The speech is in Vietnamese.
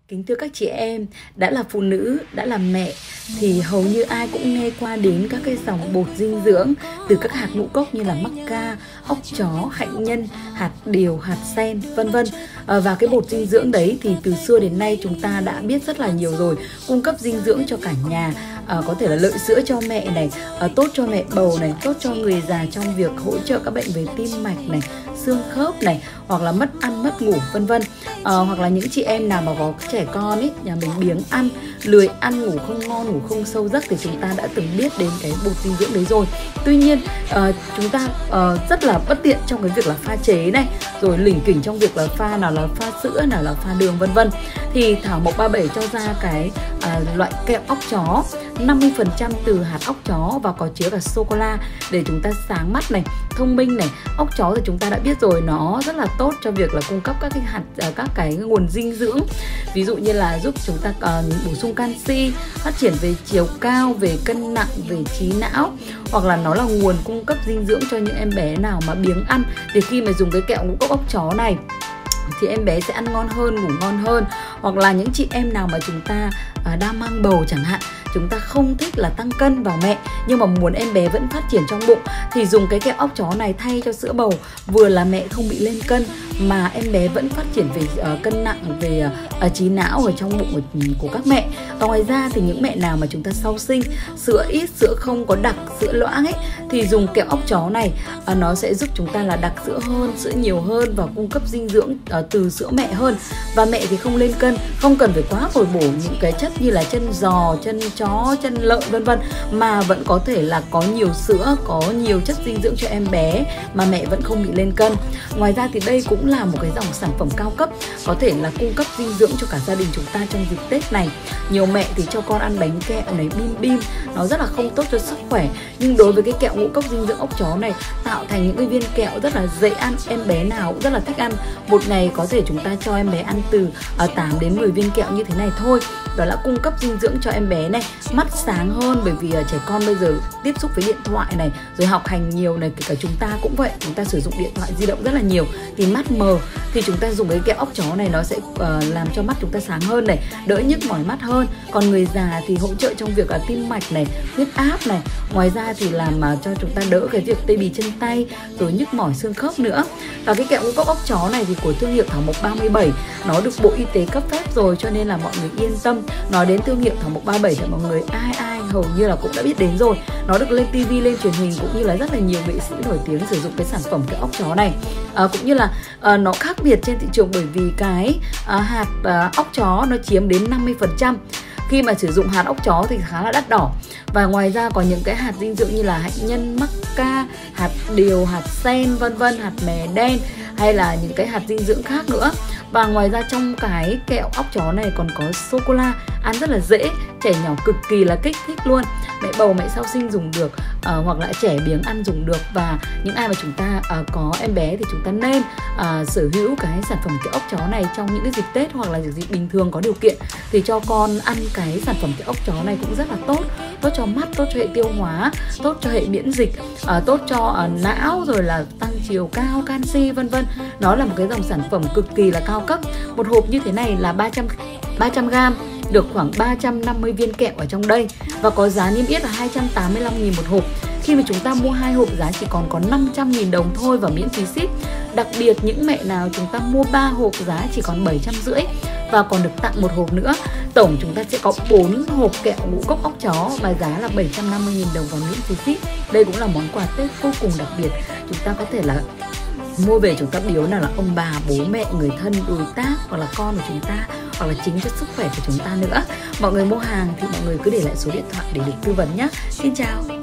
Kính thưa các chị em, đã là phụ nữ, đã là mẹ thì hầu như ai cũng nghe qua đến các cái dòng bột dinh dưỡng từ các hạt ngũ cốc như là mắc ca, óc chó, hạnh nhân, hạt điều, hạt sen, vân vân. Và cái bột dinh dưỡng đấy thì từ xưa đến nay chúng ta đã biết rất là nhiều rồi, cung cấp dinh dưỡng cho cả nhà, có thể là lợi sữa cho mẹ này, tốt cho mẹ bầu này, tốt cho người già trong việc hỗ trợ các bệnh về tim mạch này, xương khớp này, hoặc là mất ăn mất ngủ vân vân. Hoặc là những chị em nào mà có trẻ con ấy, nhà mình biếng ăn, lười ăn, ngủ không ngon, ngủ không sâu giấc thì chúng ta đã từng biết đến cái bột dinh dưỡng đấy rồi. Tuy nhiên chúng ta rất là bất tiện trong cái việc là pha chế này, rồi lỉnh kỉnh trong việc là pha, nào là pha sữa, nào là pha đường vân vân. Thì Thảo Mộc 37 cho ra cái loại kẹo óc chó 50% từ hạt óc chó và có chứa cả sô cô la để chúng ta sáng mắt này, thông minh này. Óc chó thì chúng ta đã biết rồi, nó rất là tốt cho việc là cung cấp các cái hạt, các cái nguồn dinh dưỡng, ví dụ như là giúp chúng ta bổ sung canxi, phát triển về chiều cao, về cân nặng, về trí não, hoặc là nó là nguồn cung cấp dinh dưỡng cho những em bé nào mà biếng ăn. Thì khi mà dùng cái kẹo ngũ cốc óc chó này thì em bé sẽ ăn ngon hơn, ngủ ngon hơn. Hoặc là những chị em nào mà chúng ta đang mang bầu chẳng hạn, chúng ta không thích là tăng cân vào mẹ nhưng mà muốn em bé vẫn phát triển trong bụng thì dùng cái kẹo óc chó này thay cho sữa bầu, vừa là mẹ không bị lên cân mà em bé vẫn phát triển về cân nặng, về trí não ở trong bụng của các mẹ. Và ngoài ra thì những mẹ nào mà chúng ta sau sinh, sữa ít, sữa không có đặc, sữa loãng ấy, thì dùng kẹo óc chó này nó sẽ giúp chúng ta là đặc sữa hơn, sữa nhiều hơn và cung cấp dinh dưỡng từ sữa mẹ hơn. Và mẹ thì không lên cân, không cần phải quá bồi bổ những cái chất như là chân giò, chân chó, chân lợn vân vân, mà vẫn có thể là có nhiều sữa, có nhiều chất dinh dưỡng cho em bé mà mẹ vẫn không bị lên cân. Ngoài ra thì đây cũng là một cái dòng sản phẩm cao cấp, có thể là cung cấp dinh dưỡng cho cả gia đình chúng ta trong dịp Tết này. Nhiều mẹ thì cho con ăn bánh kẹo này, bim bim, nó rất là không tốt cho sức khỏe, nhưng đối với cái kẹo ngũ cốc dinh dưỡng óc chó này tạo thành những cái viên kẹo rất là dễ ăn, em bé nào cũng rất là thích ăn. Một ngày có thể chúng ta cho em bé ăn từ 8 đến 10 viên kẹo như thế này thôi. Đó là cung cấp dinh dưỡng cho em bé này, mắt sáng hơn, bởi vì trẻ con bây giờ tiếp xúc với điện thoại này, rồi học hành nhiều này, kể cả chúng ta cũng vậy, chúng ta sử dụng điện thoại di động rất là nhiều thì mắt mờ, thì chúng ta dùng cái kẹo óc chó này nó sẽ làm cho mắt chúng ta sáng hơn này, đỡ nhức mỏi mắt hơn. Còn người già thì hỗ trợ trong việc tim mạch này, huyết áp này. Ngoài ra thì làm cho chúng ta đỡ cái việc tê bì chân tay, rồi nhức mỏi xương khớp nữa. Và cái kẹo ngũ cốc óc chó này thì của thương hiệu Thảo Mộc 37 nó được Bộ Y tế cấp phép rồi, cho nên là mọi người yên tâm. Nói đến thương hiệu Thảo Mộc 37 thì mọi người ai hầu như là cũng đã biết đến rồi. Nó được lên TV, lên truyền hình, cũng như là rất là nhiều nghệ sĩ nổi tiếng sử dụng cái sản phẩm kẹo óc chó này. Cũng như là nó khác biệt trên thị trường bởi vì cái hạt óc chó nó chiếm đến 50%. Khi mà sử dụng hạt óc chó thì khá là đắt đỏ. Và ngoài ra có những cái hạt dinh dưỡng như là hạnh nhân, mắc ca, hạt điều, hạt sen vân vân, hạt mè đen, hay là những cái hạt dinh dưỡng khác nữa. Và ngoài ra trong cái kẹo óc chó này còn có sô cô la, ăn rất là dễ, trẻ nhỏ cực kỳ là kích thích luôn. Mẹ bầu, mẹ sau sinh dùng được, hoặc là trẻ biếng ăn dùng được. Và những ai mà chúng ta có em bé thì chúng ta nên sở hữu cái sản phẩm kẹo óc chó này trong những cái dịp Tết hoặc là dịp bình thường có điều kiện thì cho con ăn cái sản phẩm kẹo óc chó này cũng rất là tốt. Tốt cho mắt, tốt cho hệ tiêu hóa, tốt cho hệ miễn dịch, tốt cho não, rồi là tăng chiều cao, canxi vân vân. Nó là một cái dòng sản phẩm cực kỳ là cao cấp. Một hộp như thế này là 300g, được khoảng 350 viên kẹo ở trong đây và có giá niêm yết là 285.000 một hộp. Khi mà chúng ta mua 2 hộp giá chỉ còn có 500.000 đồng thôi và miễn phí ship. Đặc biệt những mẹ nào chúng ta mua 3 hộp giá chỉ còn 750 và còn được tặng một hộp nữa. Tổng chúng ta sẽ có 4 hộp kẹo ngũ cốc óc chó mà giá là 750.000 đồng và miễn phí ship. Đây cũng là món quà Tết vô cùng đặc biệt. Chúng ta có thể là mua về chúng ta biếu nào là ông bà, bố mẹ, người thân, đối tác, hoặc là con của chúng ta, hoặc là chính cho sức khỏe của chúng ta nữa. Mọi người mua hàng thì mọi người cứ để lại số điện thoại để được tư vấn nhé. Xin chào.